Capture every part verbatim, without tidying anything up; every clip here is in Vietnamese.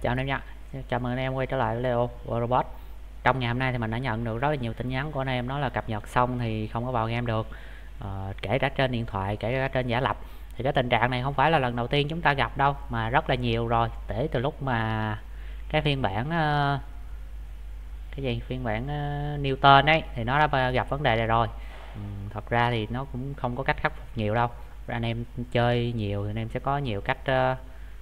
Chào anh em nha. Chào mừng anh em quay trở lại với Leo Robot. Trong ngày hôm nay thì mình đã nhận được rất là nhiều tin nhắn của anh em nói là cập nhật xong thì không có vào game được. Ờ, kể cả trên điện thoại, kể cả trên giả lập. Thì cái tình trạng này không phải là lần đầu tiên chúng ta gặp đâu, mà rất là nhiều rồi. Để từ lúc mà cái phiên bản uh, cái gì phiên bản uh, Newton ấy thì nó đã gặp vấn đề này rồi. Ừ, thật ra thì nó cũng không có cách khắc phục nhiều đâu. Anh em chơi nhiều thì anh em sẽ có nhiều cách uh,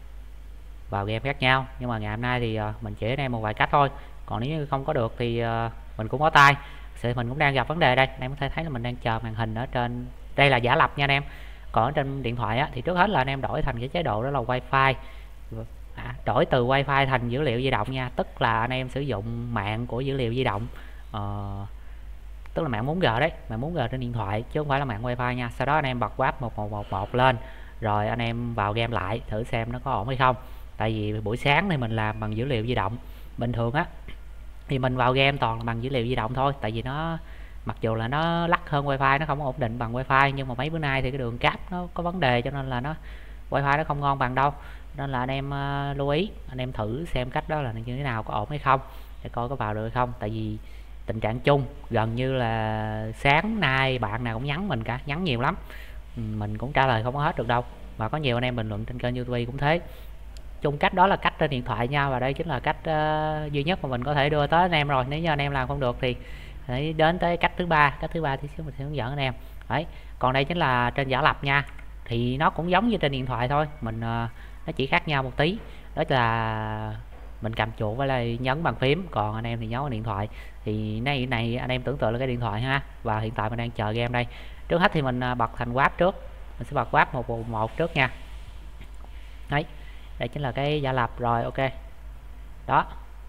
vào game khác nhau, nhưng mà ngày hôm nay thì uh, mình chỉ anh em một vài cách thôi. Còn nếu như không có được thì uh, mình cũng có tay. Thì mình cũng đang gặp vấn đề đây, anh em có thể thấy là mình đang chờ màn hình ở trên đây là giả lập nha anh em. Còn ở trên điện thoại á, thì trước hết là anh em đổi thành cái chế độ đó là wifi. À, đổi từ wifi thành dữ liệu di động nha, tức là anh em sử dụng mạng của dữ liệu di động, uh, tức là mạng bốn G đấy, mạng bốn G trên điện thoại chứ không phải là mạng wifi nha. Sau đó anh em bật W A P một một một một lên, rồi anh em vào game lại thử xem nó có ổn hay không. Tại vì buổi sáng thì mình làm bằng dữ liệu di động bình thường á, thì mình vào game toàn là bằng dữ liệu di động thôi. Tại vì nó mặc dù là nó lắc hơn wifi, nó không ổn định bằng wifi, nhưng mà mấy bữa nay thì cái đường cáp nó có vấn đề cho nên là nó wifi nó không ngon bằng đâu. Nên là anh em uh, lưu ý, anh em thử xem cách đó là như thế nào, có ổn hay không, để coi có vào được hay không. Tại vì tình trạng chung gần như là sáng nay bạn nào cũng nhắn mình cả, nhắn nhiều lắm, mình cũng trả lời không có hết được đâu. Và có nhiều anh em bình luận trên kênh YouTube cũng thế. Chung cách đó là cách trên điện thoại nha, và đây chính là cách uh, duy nhất mà mình có thể đưa tới anh em rồi. Nếu như anh em làm không được thì hãy đến tới cách thứ ba cách thứ ba thì mình sẽ hướng dẫn anh em đấy. Còn đây chính là trên giả lập nha, thì nó cũng giống như trên điện thoại thôi, mình uh, nó chỉ khác nhau một tí, đó là mình cầm chuột với lại nhấn bàn phím, còn anh em thì nhấn vào điện thoại. Thì này này anh em tưởng tượng là cái điện thoại ha. Và hiện tại mình đang chờ game đây. Trước hết thì mình bật thành W A P trước, mình sẽ bật W A P một một một trước nha. Đấy, đây chính là cái giả lập rồi. Ok đó,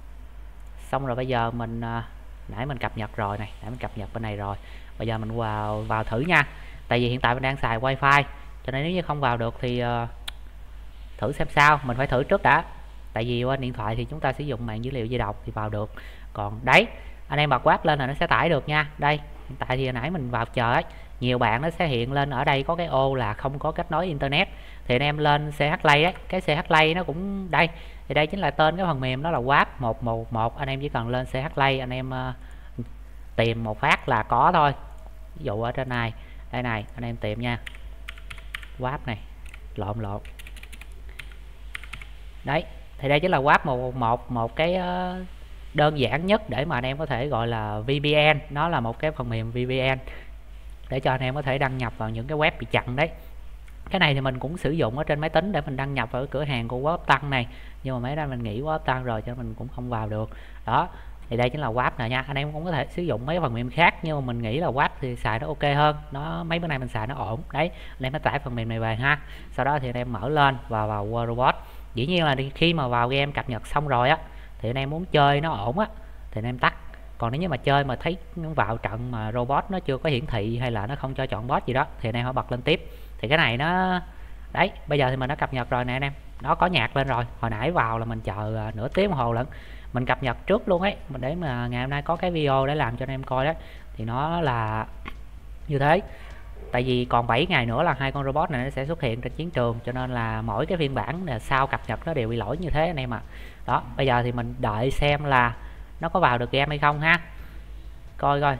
xong rồi bây giờ mình nãy mình cập nhật rồi này, nãy mình cập nhật bên này rồi. Bây giờ mình vào vào thử nha. Tại vì hiện tại mình đang xài wifi, cho nên nếu như không vào được thì uh, thử xem sao. Mình phải thử trước đã, tại vì qua điện thoại thì chúng ta sử dụng mạng dữ liệu di động thì vào được. Còn đấy, anh em bật W A P lên là nó sẽ tải được nha. Đây hiện tại thì hồi nãy mình vào chờ ấy, nhiều bạn nó sẽ hiện lên ở đây có cái ô là không có kết nối internet, thì anh em lên xê hát Play ấy, cái xê hát Play nó cũng đây, thì đây chính là tên cái phần mềm đó là W A P một một một. Anh em chỉ cần lên xê hát Play, anh em uh, tìm một phát là có thôi. Ví dụ ở trên này, đây này, anh em tìm nha, W A P này, lộn lộn đấy, thì đây chính là W A P một một một, một cái uh, đơn giản nhất để mà anh em có thể gọi là vê pê en. Nó là một cái phần mềm vê pê en để cho anh em có thể đăng nhập vào những cái web bị chặn đấy. Cái này thì mình cũng sử dụng ở trên máy tính để mình đăng nhập vào cái cửa hàng của Web Tăng này, nhưng mà mấy nay mình nghĩ Web Tăng rồi cho nên mình cũng không vào được. Đó, thì đây chính là W A P này nha. Anh em cũng có thể sử dụng mấy phần mềm khác, nhưng mà mình nghĩ là W A P thì xài nó ok hơn. Nó mấy bữa nay mình xài nó ổn. Đấy, anh em phải tải phần mềm này về ha. Sau đó thì anh em mở lên và vào World Robot. Dĩ nhiên là khi mà vào game cập nhật xong rồi á, thì anh em muốn chơi nó ổn á thì anh em tắt. Còn nếu như mà chơi mà thấy vào trận mà robot nó chưa có hiển thị hay là nó không cho chọn boss gì đó thì anh em phải bật lên tiếp. Thì cái này nó đấy, bây giờ thì mình đã cập nhật rồi nè anh em, nó có nhạc lên rồi. Hồi nãy vào là mình chờ nửa tiếng đồng hồ lận, mình cập nhật trước luôn ấy, mình để mà ngày hôm nay có cái video để làm cho anh em coi đấy. Thì nó là như thế. Tại vì còn bảy ngày nữa là hai con robot này nó sẽ xuất hiện trên chiến trường, cho nên là mỗi cái phiên bản là sau cập nhật nó đều bị lỗi như thế anh em ạ. À. Đó, bây giờ thì mình đợi xem là nó có vào được game hay không ha. Coi coi.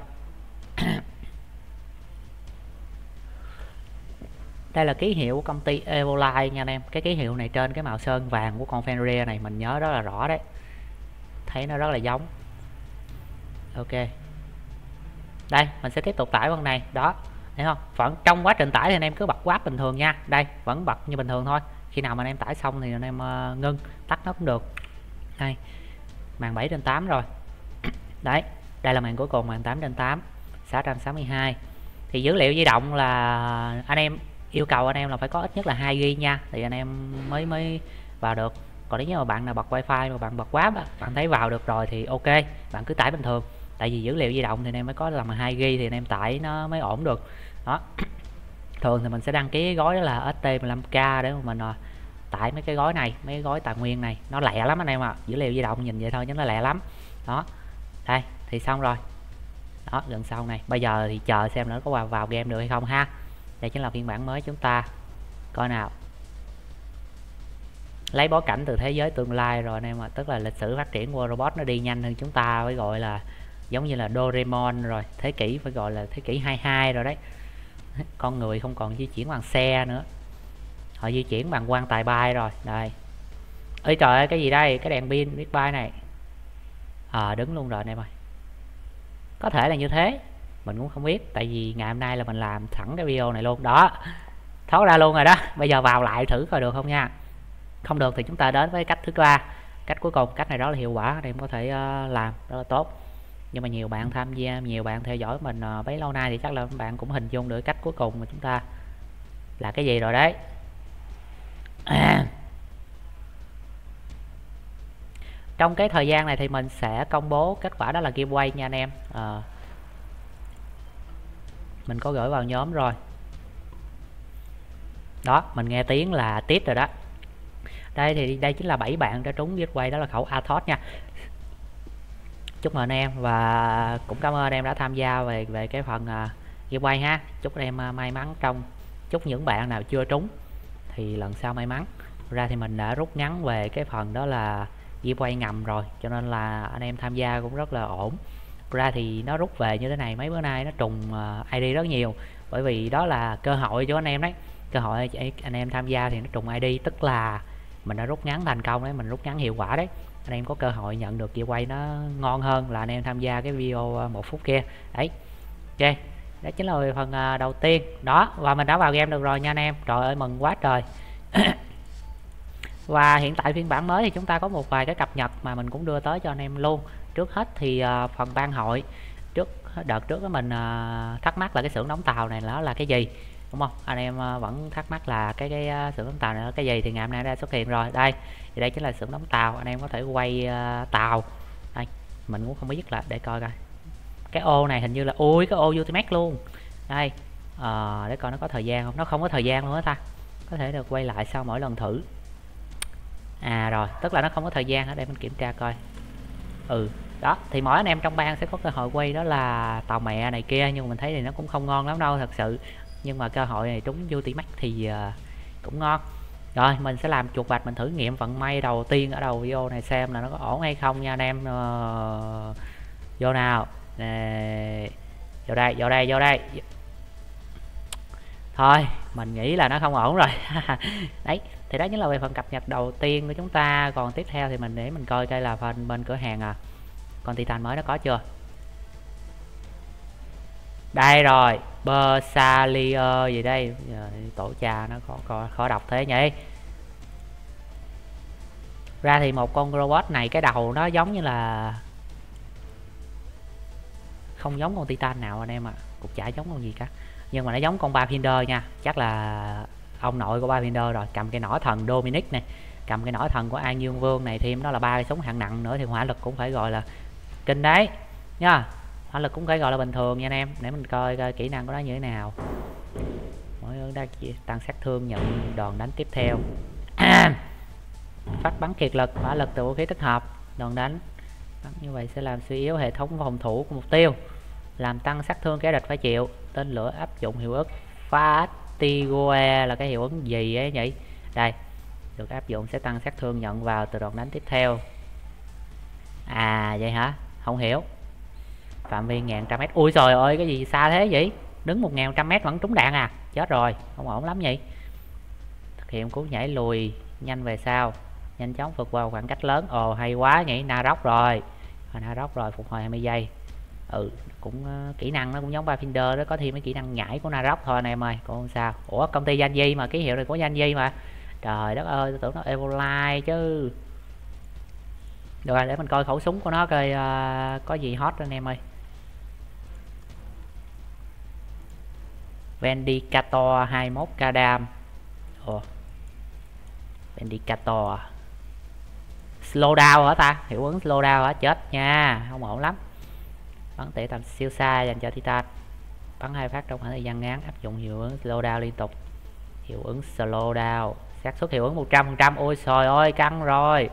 Đây là ký hiệu của công ty Evolite nha anh em. Cái ký hiệu này trên cái màu sơn vàng của con Fenrir này mình nhớ rất là rõ đấy. Thấy nó rất là giống. Ok. Đây, mình sẽ tiếp tục tải phần này. Đó, thấy không? Vẫn trong quá trình tải thì anh em cứ bật W A P bình thường nha. Đây, vẫn bật như bình thường thôi. Khi nào mà anh em tải xong thì anh em uh, ngưng, tắt nó cũng được. Đây, màn bảy trên tám rồi. Đấy, đây là màn cuối cùng, màn tám trên tám, sáu trăm sáu mươi hai. Thì dữ liệu di động là anh em yêu cầu anh em là phải có ít nhất là hai gi ga bai nha, thì anh em mới mới vào được. Còn nếu như mà bạn nào bật wifi mà bạn bật W A P á, bạn thấy vào được rồi thì ok, bạn cứ tải bình thường. Tại vì dữ liệu di động thì anh em mới có làm hai gi ga bai thì anh em tải nó mới ổn được. Đó. Thường thì mình sẽ đăng ký cái gói đó là ét tê mười lăm K để mà mình uh, tải mấy cái gói này, mấy cái gói tài nguyên này. Nó lẹ lắm anh em ạ. À. Dữ liệu di động nhìn vậy thôi nhưng nó lẹ lắm. Đó. Đây, thì xong rồi. Đó, gần xong này. Bây giờ thì chờ xem nó có vào vào game được hay không ha. Đây chính là phiên bản mới chúng ta. Coi nào. lấy bối cảnh từ thế giới tương lai rồi anh em ạ. Tức là lịch sử phát triển của robot nó đi nhanh hơn chúng ta, phải gọi là giống như là Doraemon rồi, thế kỷ phải gọi là thế kỷ hai mươi hai rồi đấy. Con người không còn di chuyển bằng xe nữa, họ di chuyển bằng quan tài bay rồi. Đây, ơi trời ơi, cái gì đây, cái đèn pin biết bay này. À, đứng luôn rồi anh em ơi. Có thể là như thế, mình cũng không biết, tại vì ngày hôm nay là mình làm thẳng cái video này luôn đó, thoát ra luôn rồi đó. Bây giờ vào lại thử coi được không nha. Không được thì chúng ta đến với cách thứ ba, cách cuối cùng. Cách này đó là hiệu quả, thì em có thể uh, làm rất là tốt. Nhưng mà nhiều bạn tham gia, nhiều bạn theo dõi mình uh, bấy lâu nay thì chắc là bạn cũng hình dung được cách cuối cùng mà chúng ta là cái gì rồi đấy. À. Trong cái thời gian này thì mình sẽ công bố kết quả đó là giveaway nha anh em. À, mình có gửi vào nhóm rồi đó, mình nghe tiếng là tiếp rồi đó. Đây thì đây chính là bảy bạn đã trúng giveaway, đó là khẩu Athos nha. Chúc mừng anh em và cũng cảm ơn anh em đã tham gia về về cái phần uh, giveaway ha. Chúc anh em uh, may mắn trong. Chúc những bạn nào chưa trúng thì lần sau may mắn. Ra thì mình đã rút ngắn về cái phần đó là giveaway ngầm rồi, cho nên là anh em tham gia cũng rất là ổn. Ra thì nó rút về như thế này, mấy bữa nay nó trùng uh, i đê rất nhiều, bởi vì đó là cơ hội cho anh em đấy. Cơ hội anh em tham gia thì nó trùng i đê, tức là mình đã rút ngắn thành công đấy, mình rút ngắn hiệu quả đấy. Anh em có cơ hội nhận được giveaway nó ngon hơn là anh em tham gia cái video một phút kia đấy. Ok, đó chính là phần uh, đầu tiên đó, và mình đã vào game được rồi nha anh em. Trời ơi mừng quá trời. Và hiện tại phiên bản mới thì chúng ta có một vài cái cập nhật mà mình cũng đưa tới cho anh em luôn. Trước hết thì uh, phần ban hội, trước đợt trước đó mình uh, thắc mắc là cái xưởng đóng tàu này nó là cái gì, đúng không? Anh em uh, vẫn thắc mắc là cái cái uh, xưởng đóng tàu này là cái gì, thì ngày hôm nay đã xuất hiện rồi. Đây, thì đây chính là xưởng đóng tàu, anh em có thể quay uh, tàu. Đây, mình cũng không biết là để coi coi. Cái ô này hình như là ui cái ô Ultimate luôn. Đây, uh, để coi nó có thời gian không. Nó không có thời gian luôn á ta. Có thể được quay lại sau mỗi lần thử. À rồi, tức là nó không có thời gian. Ở đây mình kiểm tra coi. Ừ, đó, thì mỗi anh em trong ban sẽ có cơ hội quay đó là tàu mẹ này kia, nhưng mà mình thấy thì nó cũng không ngon lắm đâu thật sự. Nhưng mà cơ hội này trúng Ultimate thì uh, cũng ngon. Rồi, mình sẽ làm chuột bạch, mình thử nghiệm vận may đầu tiên ở đầu video này xem là nó có ổn hay không nha anh em. Uh, vô nào. Nè, vô đây, vô đây, vô đây. Thôi, mình nghĩ là nó không ổn rồi. Đấy, thì đó chính là về phần cập nhật đầu tiên của chúng ta. Còn tiếp theo thì mình để mình coi coi là phần bên cửa hàng à. Con Titan mới nó có chưa? Đây rồi, Bersalier gì đây? Tổ cha nó khó, khó, khó đọc thế nhỉ. Ra thì một con robot này cái đầu nó giống như là không giống con Titan nào anh em ạ. À. Cục chả giống con gì cả. Nhưng mà nó giống con Pathfinder nha. Chắc là ông nội của Pathfinder rồi. Cầm cái nỏ thần Dominic này, cầm cái nỏ thần của An Dương Vương này, thêm đó là ba cái súng hạng nặng nữa, thì hỏa lực cũng phải gọi là kinh đấy nha. Hỏa lực cũng phải gọi là bình thường nha anh em. Để mình coi, coi kỹ năng của nó như thế nào. Mỗi hướng đa tăng sát thương, nhận đòn đánh tiếp theo. Phát bắn kiệt lực, hỏa lực từ vũ khí tích hợp, đòn đánh bắn như vậy sẽ làm suy yếu hệ thống phòng thủ của mục tiêu, làm tăng sát thương kẻ địch phải chịu. Tên lửa áp dụng hiệu ứng Fatigue là cái hiệu ứng gì ấy nhỉ? Đây, được áp dụng sẽ tăng sát thương nhận vào từ đòn đánh tiếp theo. À vậy hả? Không hiểu. Phạm vi một nghìn một trăm mét. Ui trời ơi, cái gì xa thế vậy? Đứng một nghìn một trăm mét vẫn trúng đạn à? Chết rồi, không ổn lắm nhỉ. Thực hiện cú nhảy lùi nhanh về sau, nhanh chóng vượt qua khoảng cách lớn. Ồ hay quá nhỉ, Narok rồi. Narok rồi, phục hồi hai mươi giây. Ừ, cũng uh, kỹ năng nó cũng giống Pathfinder đó, có thêm mấy kỹ năng nhảy của Narok thôi anh em ơi, cũng không sao. Ủa công ty Danh Di mà, ký hiệu này của Danh Di mà. Trời đất ơi, tôi tưởng nó Evolite chứ. Rồi để mình coi khẩu súng của nó coi uh, có gì hot anh em ơi. Vindicator hai mươi mốt k đam. Ồ, Vindicator slow down hả ta? Hiệu ứng slow down hả? Chết nha, không ổn lắm. Bắn tỉa tầm siêu xa dành cho Titan, bắn hai phát trong khoảng thời gian ngắn, áp dụng hiệu ứng slow down liên tục. Hiệu ứng slow down, xác suất hiệu ứng một trăm phần trăm. Ôi trời ơi, căng rồi.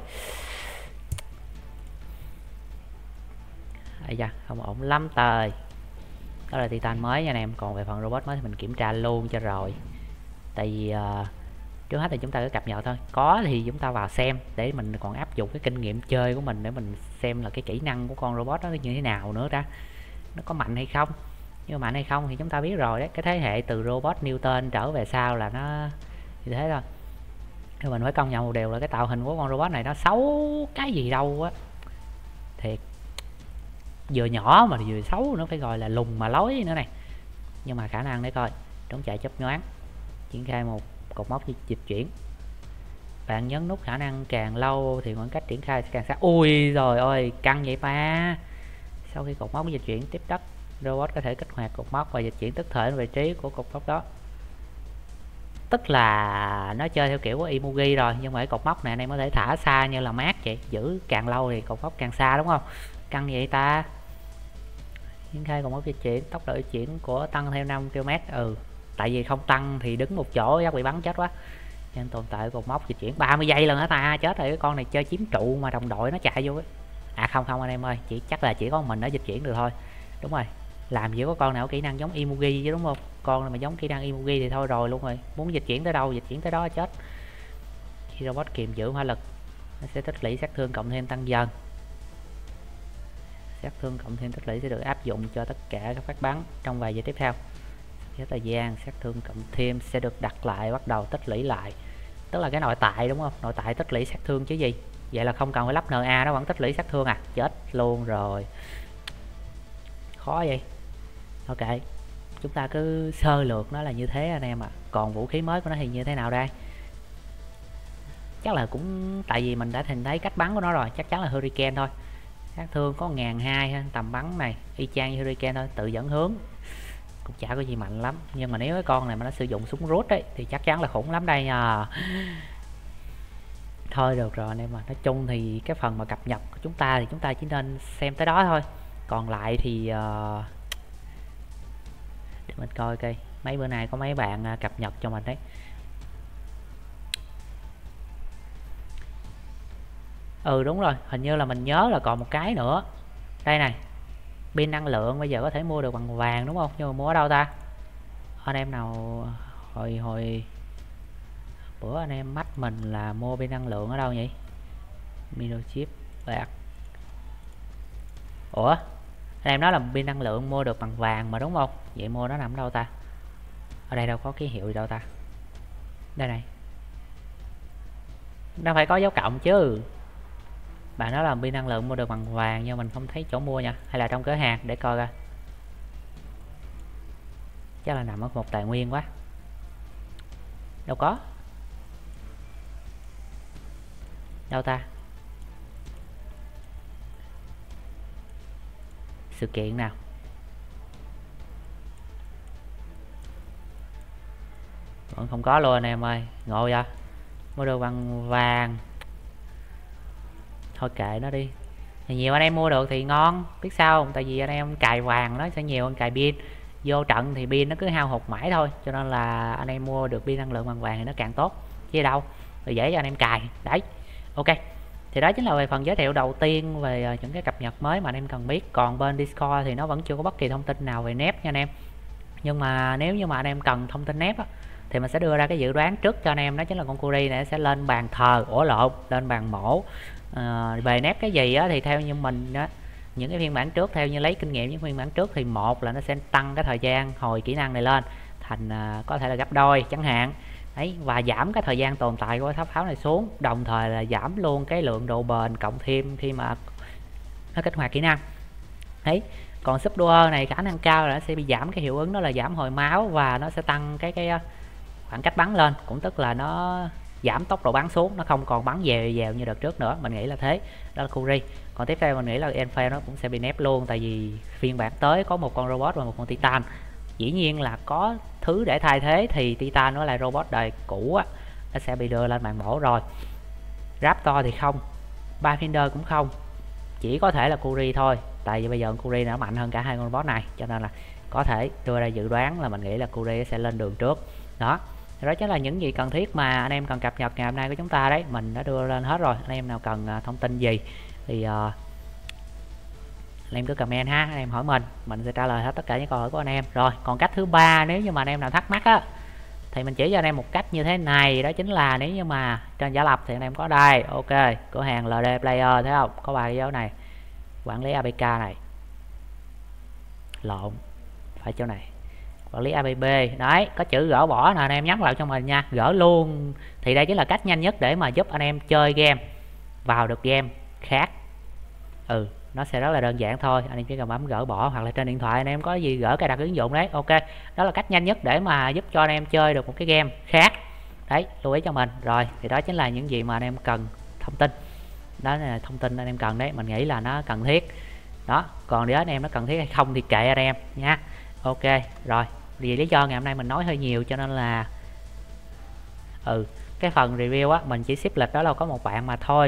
Ây da, không ổn lắm tời. Đó là Titan mới nha anh em. Còn về phần robot mới thì mình kiểm tra luôn cho rồi. Tại vì uh, Trước hết thì chúng ta cứ cập nhật thôi, có thì chúng ta vào xem để mình còn áp dụng cái kinh nghiệm chơi của mình để mình xem là cái kỹ năng của con robot đó như thế nào nữa ra, nó có mạnh hay không. Nhưng mà mạnh hay không thì chúng ta biết rồi đấy, cái thế hệ từ robot Newton trở về sau là nó như thế thôi. Nhưng mình phải công nhận một điều là cái tạo hình của con robot này nó xấu cái gì đâu á, thiệt, vừa nhỏ mà vừa xấu, nó phải gọi là lùn mà lối nữa này. Nhưng mà khả năng để coi, trốn chạy chấp nhoáng, triển khai một cột mốc dịch chuyển, bạn nhấn nút khả năng càng lâu thì khoảng cách triển khai sẽ càng xa. Ui rồi ôi, căng vậy ta. Sau khi cột mốc dịch chuyển tiếp đất, robot có thể kích hoạt cột mốc và dịch chuyển tức thể vị trí của cột mốc đó. Tức là nó chơi theo kiểu của Imugi rồi, nhưng mà cái cột mốc này anh em có thể thả xa như là mát vậy, giữ càng lâu thì cột mốc càng xa, đúng không? Căng vậy ta. Triển khai cột mốc di chuyển, tốc độ di chuyển của tăng theo năm ki lô mét. Ừ, tại vì không tăng thì đứng một chỗ chắc bị bắn chết quá, nên tồn tại cột mốc di chuyển ba mươi giây lần hả ta. Chết rồi, cái con này chơi chiếm trụ mà đồng đội nó chạy vô ấy. À không không anh em ơi, chỉ chắc là chỉ có mình nó dịch chuyển được thôi. Đúng rồi, làm gì có con nào có kỹ năng giống Imugi chứ, đúng không? Con này mà giống kỹ năng Imugi thì thôi rồi luôn rồi, muốn dịch chuyển tới đâu dịch chuyển tới đó chết. Khi robot kiềm giữ hỏa lực, nó sẽ tích lũy sát thương cộng thêm tăng dần. Sát thương cộng thêm tích lũy sẽ được áp dụng cho tất cả các phát bắn trong vài giây tiếp theo. Với thời gian, sát thương cộng thêm sẽ được đặt lại, bắt đầu tích lũy lại. Tức là cái nội tại, đúng không? Nội tại tích lũy sát thương chứ gì. Vậy là không cần phải lắp en a, nó vẫn tích lũy sát thương à. Chết luôn rồi, khó vậy. Ok, chúng ta cứ sơ lược nó là như thế anh em ạ. À. Còn vũ khí mới của nó thì như thế nào đây? Chắc là cũng tại vì mình đã nhìn thấy cách bắn của nó rồi, chắc chắn là Hurricane thôi. Sát thương có một nghìn hai trăm, tầm bắn này y chang như Hurricane thôi, tự dẫn hướng, cũng chả có gì mạnh lắm. Nhưng mà nếu cái con này mà nó sử dụng súng rút ấy thì chắc chắn là khủng lắm đây nha. Thôi được rồi anh em, mà nói chung thì cái phần mà cập nhật của chúng ta thì chúng ta chỉ nên xem tới đó thôi. Còn lại thì uh, để mình coi coi mấy bữa nay có mấy bạn uh, cập nhật cho mình đấy. Ừ đúng rồi, hình như là mình nhớ là còn một cái nữa. Đây này, pin năng lượng bây giờ có thể mua được bằng vàng đúng không? Nhưng mà mua ở đâu ta? Anh em nào hồi hồi bữa anh em mách mình là mua pin năng lượng ở đâu nhỉ? Microchip bạc. Ủa? Anh em nói là pin năng lượng mua được bằng vàng mà đúng không? Vậy mua nó nằm ở đâu ta? Ở đây đâu có ký hiệu gì đâu ta? Đây này. Nó phải có dấu cộng chứ. Bạn nói là pin năng lượng mua được bằng vàng nhưng mình không thấy chỗ mua nha. Hay là trong cửa hàng để coi coi. Chắc là nằm ở một tài nguyên quá. Đâu có. Đâu ta? Sự kiện nào? Vẫn không có luôn anh em ơi. Ngộ vậy. Mua được bằng vàng. Thôi kệ nó đi. Thì nhiều anh em mua được thì ngon. Biết sao không? Tại vì anh em cài vàng nó sẽ nhiều hơn cài pin. Vô trận thì pin nó cứ hao hụt mãi thôi. Cho nên là anh em mua được pin năng lượng bằng vàng thì nó càng tốt. Chứ đâu. Rồi dễ cho anh em cài. Đấy. Ok. Thì đó chính là về phần giới thiệu đầu tiên về những cái cập nhật mới mà anh em cần biết. Còn bên Discord thì nó vẫn chưa có bất kỳ thông tin nào về nép nha anh em. Nhưng mà nếu như mà anh em cần thông tin nép á, thì mình sẽ đưa ra cái dự đoán trước cho anh em, đó chính là con Curi này sẽ lên bàn thờ, ổ lộn, lên bàn mổ. À, về nép cái gì á thì theo như mình á, những cái phiên bản trước, theo như lấy kinh nghiệm những phiên bản trước thì một là nó sẽ tăng cái thời gian hồi kỹ năng này lên thành à, có thể là gấp đôi chẳng hạn. Đấy, và giảm cái thời gian tồn tại của tháp pháo này xuống, đồng thời là giảm luôn cái lượng độ bền cộng thêm khi mà nó kích hoạt kỹ năng. Đấy, còn Subduer này khả năng cao là nó sẽ bị giảm cái hiệu ứng đó là giảm hồi máu, và nó sẽ tăng cái cái khoảng cách bắn lên, cũng tức là nó giảm tốc độ bắn xuống, nó không còn bắn dèo dèo như đợt trước nữa. Mình nghĩ là thế, đó là Curi. Còn tiếp theo mình nghĩ là Enfell nó cũng sẽ bị nép luôn, tại vì phiên bản tới có một con robot và một con Titan. Dĩ nhiên là có thứ để thay thế thì Titan nó là robot đời cũ á, nó sẽ bị đưa lên bàn mổ rồi. Raptor thì không, Pathfinder cũng không, chỉ có thể là Curi thôi, tại vì bây giờ Curi nó mạnh hơn cả hai con robot này, cho nên là có thể đưa ra dự đoán là mình nghĩ là Curi sẽ lên đường trước. Đó, đó chính là những gì cần thiết mà anh em cần cập nhật ngày hôm nay của chúng ta đấy, mình đã đưa lên hết rồi. Anh em nào cần uh, thông tin gì thì uh, anh em cứ comment ha, anh em hỏi mình mình sẽ trả lời hết tất cả những câu hỏi của anh em. Rồi còn cách thứ ba, nếu như mà anh em nào thắc mắc á, Thì mình chỉ cho anh em một cách như thế này, đó chính là nếu như mà trên giả lập thì anh em có đây, ok, cửa hàng lờ đê Player, thấy không, có ba cái dấu này, quản lý a pê ca này, lộn, phải chỗ này, quản lý a pê bê, đấy, có chữ gỡ bỏ nè, anh em nhắc lại cho mình nha, gỡ luôn. Thì đây chính là cách nhanh nhất để mà giúp anh em chơi game, vào được game khác. Ừ, nó sẽ rất là đơn giản thôi, anh em chỉ cần bấm gỡ bỏ, hoặc là trên điện thoại anh em có gì gỡ cài đặt ứng dụng đấy, ok. Đó là cách nhanh nhất để mà giúp cho anh em chơi được một cái game khác. Đấy, lưu ý cho mình. Rồi, thì đó chính là những gì mà anh em cần thông tin. Đó là thông tin anh em cần đấy, mình nghĩ là nó cần thiết. Đó, còn nếu anh em nó cần thiết hay không thì kệ anh em nha. Ok, rồi, vì lý do ngày hôm nay mình nói hơi nhiều cho nên là ừ, cái phần review á mình chỉ xếp lịch đó là có một bạn mà thôi.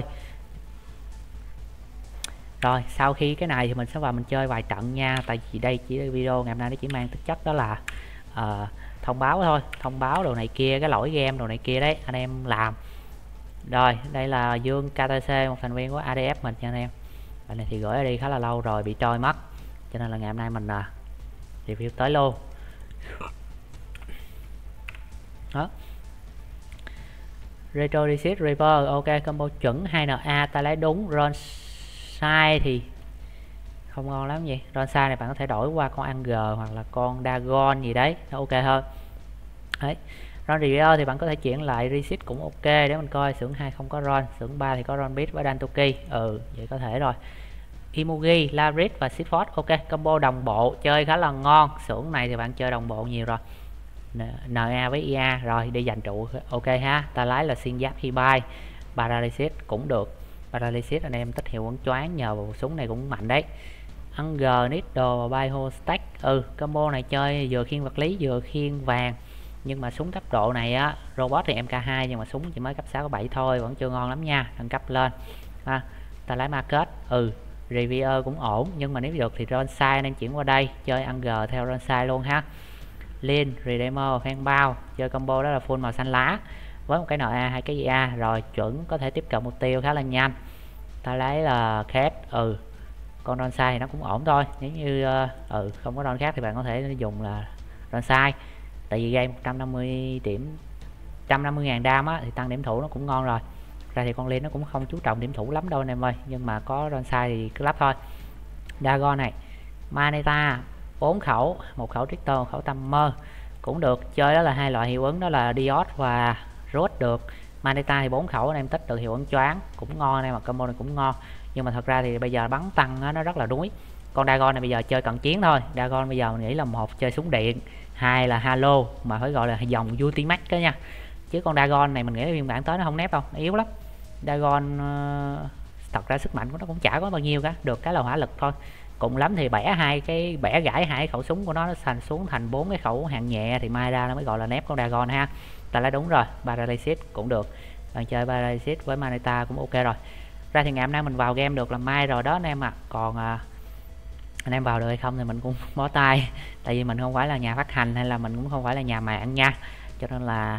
Rồi sau khi cái này thì mình sẽ vào mình chơi vài trận nha, tại vì đây chỉ video ngày hôm nay nó chỉ mang tính chất đó là uh, thông báo thôi, thông báo đồ này kia, cái lỗi game đồ này kia đấy anh em làm. Rồi đây là Dương ca tê xê, một thành viên của a đê ép mình nha anh em. Bạn này thì gửi đi khá là lâu rồi, bị trôi mất, cho nên là ngày hôm nay mình uh, review tới luôn. Đó, Retro Reset Reaper, ok, combo chuẩn hai en a ta lấy đúng. Ron sai thì không ngon lắm gì. Ron sai này bạn có thể đổi qua con Anger hoặc là con Dagon gì đấy, nó ok hơn. Đấy, Ron Reaper thì bạn có thể chuyển lại Reset cũng ok, để mình coi. Xưởng hai không có Ron, xưởng ba thì có Ron Beat với Dantoki, ừ vậy có thể rồi. Imugi, Laris và Sitford, ok, combo đồng bộ chơi khá là ngon. Xưởng này thì bạn chơi đồng bộ nhiều rồi, en a với i a, rồi đi giành trụ, ok ha. Ta lái là xuyên giáp Hibai, Paralysis cũng được. Paralysis anh em tích hiệu ứng choáng nhờ vào súng này cũng mạnh đấy. Anger, Needle và Bioho Stack, ừ combo này chơi vừa khiên vật lý vừa khiên vàng, nhưng mà súng cấp độ này á, robot thì em ca hai nhưng mà súng chỉ mới cấp sáu bảy thôi, vẫn chưa ngon lắm nha, nâng cấp lên ha. Ta lái market, ừ Revier cũng ổn, nhưng mà nếu được thì Ronsai nên chuyển qua đây chơi Anger theo Ronsai luôn ha. Lin, Redeemer, phan bao, chơi combo đó là full màu xanh lá với một cái en a, hai cái i a, rồi chuẩn có thể tiếp cận mục tiêu khá là nhanh. Ta lấy là Cat, ừ con Ronsai thì nó cũng ổn thôi, nếu như ừ không có Ron khác thì bạn có thể dùng là Ronsai, tại vì gây một trăm năm mươi điểm, một trăm năm mươi ngàn đam á, thì tăng điểm thủ nó cũng ngon rồi. Ra thì con Lin nó cũng không chú trọng điểm thủ lắm đâu anh em ơi, nhưng mà có Ronsai thì cứ lắp thôi. Dagon này, Maneta, bốn khẩu, một khẩu Triton, một khẩu tâm mơ cũng được. Chơi đó là hai loại hiệu ứng, đó là Diode và Rốt được. Maneta thì bốn khẩu anh em tích được hiệu ứng choáng cũng ngon anh em, mà combo này cũng ngon, nhưng mà thật ra thì bây giờ bắn tăng đó, nó rất là đuối. Con Dagon này bây giờ chơi cận chiến thôi. Dagon bây giờ mình nghĩ là một chơi súng điện, hai là halo, mà phải gọi là dòng Ultimax đó nha, chứ con Dagon này mình nghĩ là phiên bản tới nó không nép đâu, nó yếu lắm. Dagon uh, thật ra sức mạnh của nó cũng chả có bao nhiêu cả, được cái là hỏa lực thôi, cùng lắm thì bẻ hai cái bẻ gãy hai khẩu súng của nó, nó thành xuống thành bốn cái khẩu hạng nhẹ thì mai ra nó mới gọi là nép con Dagon ha. Ta lấy đúng rồi, Paralysis cũng được, bạn chơi Paralysis với Maneta cũng ok rồi. Ra thì ngày hôm nay mình vào game được là mai rồi đó anh em ạ. À. Còn à, anh em vào được hay không thì mình cũng bó tay, tại vì mình không phải là nhà phát hành hay là mình cũng không phải là nhà mạng nha, cho nên là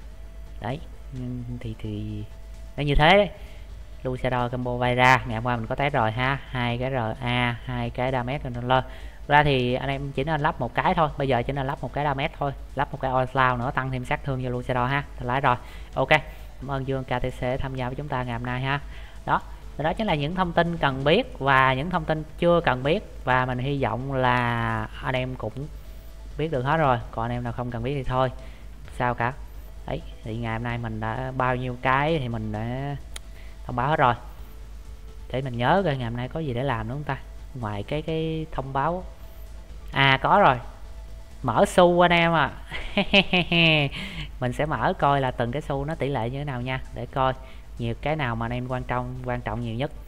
đấy thì thì nó như thế đấy. Lucidor combo bay ra ngày hôm qua mình có test rồi ha, hai cái rờ a, hai cái damage controller. Ra thì anh em chỉ nên lắp một cái thôi, bây giờ chỉ nên lắp một cái damage thôi, lắp một cái onslaught nữa tăng thêm sát thương cho Lucidor ha. Lái rồi, ok, cảm ơn Dương ca tê xê tham gia với chúng ta ngày hôm nay ha. Đó, đó chính là những thông tin cần biết và những thông tin chưa cần biết, và mình hy vọng là anh em cũng biết được hết rồi. Còn anh em nào không cần biết thì thôi, sao cả. Đấy, thì ngày hôm nay mình đã bao nhiêu cái thì mình đã thông báo hết rồi, để mình nhớ coi ngày hôm nay có gì để làm nữa không ta, ngoài cái cái thông báo. À có rồi, mở xu anh em à. Mình sẽ mở coi là từng cái xu nó tỷ lệ như thế nào nha, để coi nhiều cái nào mà anh em quan trọng quan trọng nhiều nhất.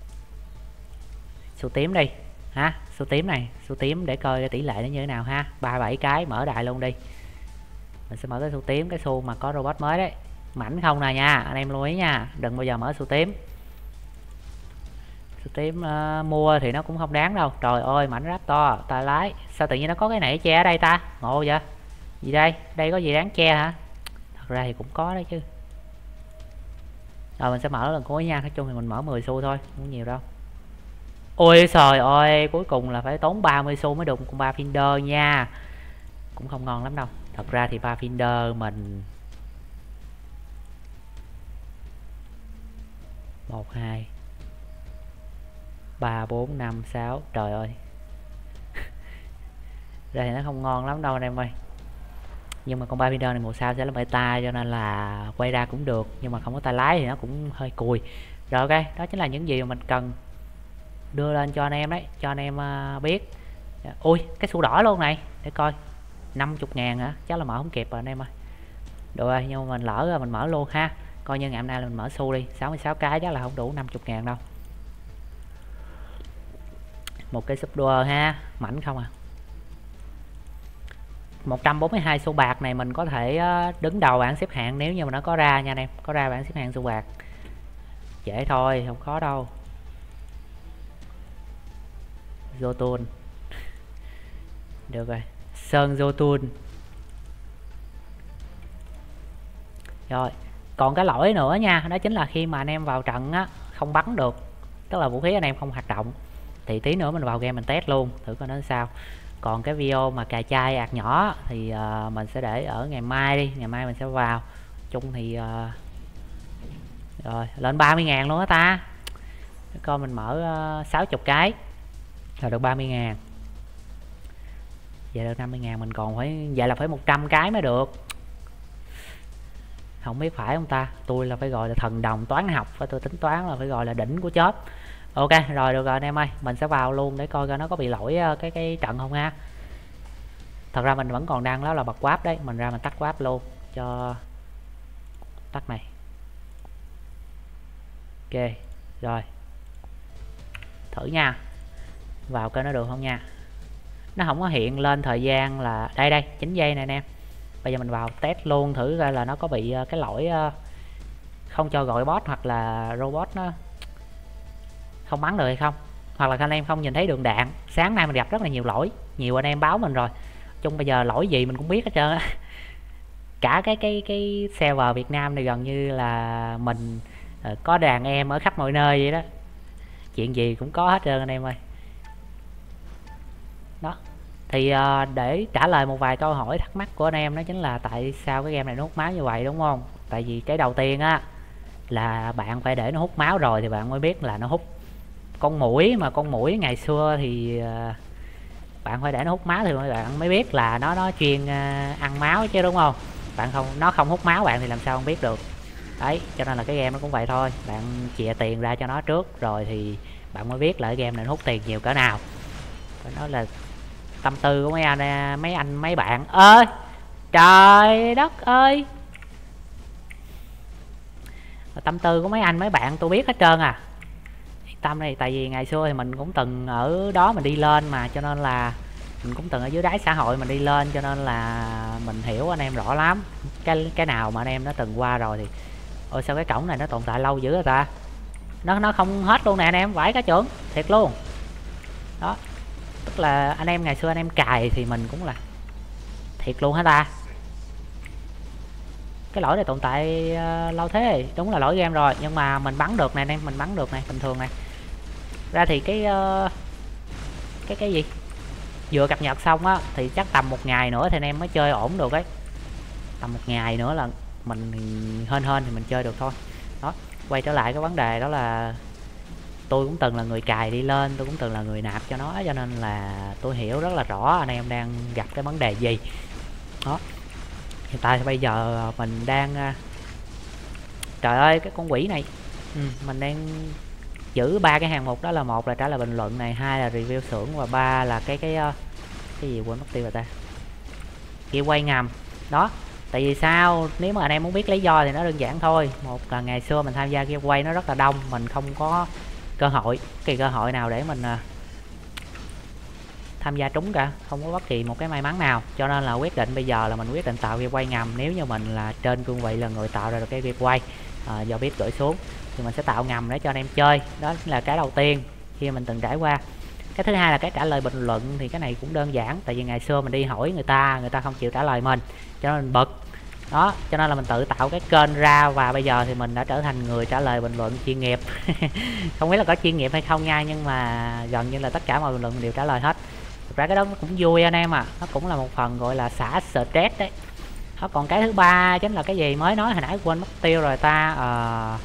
Xu tím đi ha, xu tím này, xu tím để coi cái tỷ lệ nó như thế nào ha. Ba mươi bảy cái mở đại luôn đi. Mình sẽ mở cái xu tím, cái xu mà có robot mới đấy, mảnh không nè nha, anh em lưu ý nha, đừng bao giờ mở xu tím. Xu tím uh, mua thì nó cũng không đáng đâu. Trời ơi, mảnh Raptor, ta lái, sao tự nhiên nó có cái này che ở đây ta, ngộ vậy. Gì đây, đây có gì đáng che hả? Thật ra thì cũng có đấy chứ. Rồi mình sẽ mở lần cuối nha, nói chung thì mình mở mười xu thôi, không nhiều đâu. Ôi trời ơi, cuối cùng là phải tốn ba mươi xu mới được con ba Finder nha. cũng không ngon lắm đâu. Thật ra thì Pathfinder mình một hai ba bốn năm sáu, trời ơi ra thì nó không ngon lắm đâu anh em ơi. Nhưng mà con Pathfinder này mùa sau sẽ là meta, cho nên là quay ra cũng được, nhưng mà không có tay lái thì nó cũng hơi cùi. Rồi ok, đó chính là những gì mà mình cần đưa lên cho anh em đấy, cho anh em uh, biết. Ui, cái xu đỏ luôn này, để coi. Năm mươi ngàn hả? Chắc là mở không kịp rồi anh em ơi. Được rồi, nhưng mà mình lỡ rồi mình mở luôn ha. Coi như ngày hôm nay là mình mở xu đi, sáu mươi sáu cái chắc là không đủ năm mươi ngàn đâu. Một cái súp đua ha, mảnh không à. Một trăm bốn mươi hai xu bạc này mình có thể đứng đầu bảng xếp hạng nếu như mà nó có ra nha anh em, có ra bảng xếp hạng xu bạc. Dễ thôi, không khó đâu. Jotun. Được rồi, Sơn Jotun. Rồi, còn cái lỗi nữa nha, đó chính là khi mà anh em vào trận á không bắn được, tức là vũ khí anh em không hoạt động, thì tí nữa mình vào game mình test luôn thử coi nó sao. Còn cái video mà cài chai ạt nhỏ thì uh, mình sẽ để ở ngày mai đi, ngày mai mình sẽ vào. Chung thì uh... rồi lên ba mươi ngàn luôn á ta. Coi mình mở uh, sáu mươi cái là được ba mươi ngàn. Vậy được năm mươi ngàn, mình còn phải, vậy là phải một trăm cái mới được. Không biết phải không ta, tôi là phải gọi là thần đồng toán học, và tôi tính toán là phải gọi là đỉnh của chớp. Ok rồi, được rồi anh em ơi, mình sẽ vào luôn để coi coi nó có bị lỗi cái cái trận không ha. Thật ra mình vẫn còn đang đó là bật quáp đấy, mình ra mình tắt quáp luôn cho tắt này. Ok rồi, thử nha, vào coi nó được không nha. Nó không có hiện lên thời gian là đây đây chín giây này anh em. Bây giờ mình vào test luôn thử coi là nó có bị cái lỗi không cho gọi boss, hoặc là robot nó không bắn được hay không, hoặc là anh em không nhìn thấy đường đạn. Sáng nay mình gặp rất là nhiều lỗi, nhiều anh em báo mình rồi. Chung bây giờ lỗi gì mình cũng biết hết trơn á. Cả cái cái cái server Việt Nam này gần như là mình uh, có đàn em ở khắp mọi nơi vậy đó, chuyện gì cũng có hết trơn anh em ơi. Đó thì uh, để trả lời một vài câu hỏi thắc mắc của anh em, đó chính là tại sao cái game này nó hút máu như vậy, đúng không? Tại vì cái đầu tiên á là bạn phải để nó hút máu rồi thì bạn mới biết là nó hút. Con muỗi mà con muỗi ngày xưa thì uh, bạn phải để nó hút máu thì bạn mới biết là nó nó chuyên uh, ăn máu chứ, đúng không? Bạn không, nó không hút máu bạn thì làm sao không biết được. Đấy, cho nên là cái game nó cũng vậy thôi, bạn chìa tiền ra cho nó trước rồi thì bạn mới biết là cái game này nó hút tiền nhiều cỡ nào. Phải nói là tâm tư của mấy anh mấy anh mấy bạn ơi, trời đất ơi, tâm tư của mấy anh mấy bạn tôi biết hết trơn à. Tâm này tại vì ngày xưa thì mình cũng từng ở đó mình đi lên mà, cho nên là mình cũng từng ở dưới đáy xã hội mình đi lên, cho nên là mình hiểu anh em rõ lắm. Cái cái nào mà anh em nó từng qua rồi thì ôi sao cái cổng này nó tồn tại lâu dữ rồi ta. Nó nó không hết luôn nè anh em, vãi cả trưởng thiệt luôn. Đó, tức là anh em ngày xưa anh em cài thì mình cũng là thiệt luôn hả ta. Cái lỗi này tồn tại uh, lâu thế, đúng là lỗi game rồi, nhưng mà mình bắn được này anh em, mình bắn được này bình thường này. Ra thì cái uh, cái cái gì vừa cập nhật xong á thì chắc tầm một ngày nữa thì anh em mới chơi ổn được ấy. Tầm một ngày nữa là mình hên hên thì mình chơi được thôi. Đó, quay trở lại cái vấn đề đó là tôi cũng từng là người cài đi lên, tôi cũng từng là người nạp cho nó, cho nên là tôi hiểu rất là rõ anh em đang gặp cái vấn đề gì. Đó, hiện tại thì bây giờ mình đang, trời ơi cái con quỷ này, ừ, mình đang giữ ba cái hàng mục, đó là một là trả lời bình luận này, hai là review xưởng, và ba là cái cái cái gì quên mất tiêu rồi ta, kia quay ngầm. Đó, tại vì sao, nếu mà anh em muốn biết lý do thì nó đơn giản thôi. Một là ngày xưa mình tham gia kia quay nó rất là đông, mình không có cơ hội, kỳ cơ hội nào để mình uh, tham gia trúng cả, không có bất kỳ một cái may mắn nào, cho nên là quyết định bây giờ là mình quyết định tạo giveaway ngầm. Nếu như mình là trên cương vị là người tạo ra được cái giveaway uh, do biết gửi xuống thì mình sẽ tạo ngầm để cho anh em chơi. Đó là cái đầu tiên khi mình từng trải qua. Cái thứ hai là cái trả lời bình luận, thì cái này cũng đơn giản, tại vì ngày xưa mình đi hỏi người ta, người ta không chịu trả lời mình, cho nên mình bực. Đó, cho nên là mình tự tạo cái kênh ra, và bây giờ thì mình đã trở thành người trả lời bình luận chuyên nghiệp. Không biết là có chuyên nghiệp hay không nha, nhưng mà gần như là tất cả mọi bình luận mình đều trả lời hết. thực ra cái đó nó cũng vui anh em à, nó cũng là một phần gọi là xả stress đấy. Đó, còn cái thứ ba chính là cái gì mới nói hồi nãy quên mất tiêu rồi ta. uh,